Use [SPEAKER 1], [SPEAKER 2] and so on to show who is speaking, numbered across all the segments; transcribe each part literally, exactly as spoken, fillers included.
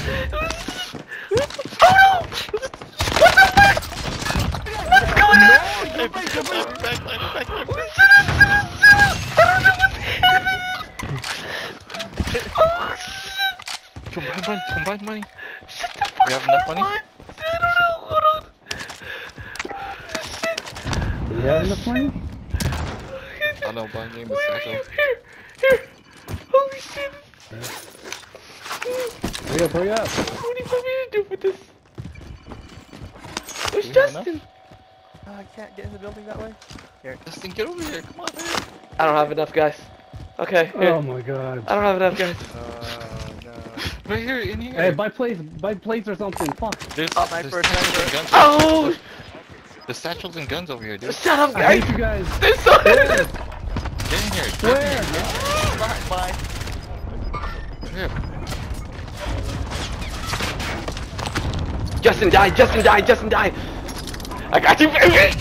[SPEAKER 1] no! What the fuck? What's going on?
[SPEAKER 2] Hey, back, back, back, back, back, back.
[SPEAKER 1] Shut up, shut up, shut up! I don't know what's happening! Oh shit!
[SPEAKER 2] Combine money, combine money.
[SPEAKER 1] Shut the fuck up!
[SPEAKER 2] We have enough money?
[SPEAKER 1] I don't know, hold on. Shit!
[SPEAKER 3] Do you have enough money?
[SPEAKER 2] I know, buying game is
[SPEAKER 1] Where are
[SPEAKER 2] special.
[SPEAKER 1] you? Here! Here! Holy shit!
[SPEAKER 3] Hurry up, hurry up.
[SPEAKER 1] What do you want me to do with this? Where's
[SPEAKER 2] Do we have
[SPEAKER 1] Justin?
[SPEAKER 4] Oh, I can't get in the building that way. Here.
[SPEAKER 2] Justin, get over here, come on, man.
[SPEAKER 1] I don't have enough, guys. Okay, here.
[SPEAKER 3] Oh my god.
[SPEAKER 1] I don't have enough, guys.
[SPEAKER 4] Oh no.
[SPEAKER 2] Right here, in here.
[SPEAKER 3] Hey, buy plates, buy plates or something. Fuck.
[SPEAKER 2] There's,
[SPEAKER 4] Oh,
[SPEAKER 2] there's
[SPEAKER 4] sniper,
[SPEAKER 2] satchels
[SPEAKER 4] sniper.
[SPEAKER 2] and guns.
[SPEAKER 1] Oh!
[SPEAKER 2] The satchels and guns over here, dude.
[SPEAKER 1] Shut up,
[SPEAKER 3] I
[SPEAKER 1] guys!
[SPEAKER 3] hate you guys.
[SPEAKER 1] They're so
[SPEAKER 3] Where?
[SPEAKER 2] Get in here. Get
[SPEAKER 3] Where?
[SPEAKER 2] in here.
[SPEAKER 4] Bye. Bye.
[SPEAKER 2] Here.
[SPEAKER 1] Justin, die! Justin, die! Justin, die! I got you, baby!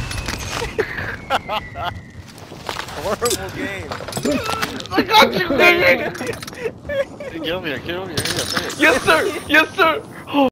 [SPEAKER 4] Horrible game.
[SPEAKER 1] I got you, baby!
[SPEAKER 2] Get over here, get over here. Hurry up, hurry up.
[SPEAKER 1] Yes, sir! Yes, sir! Oh.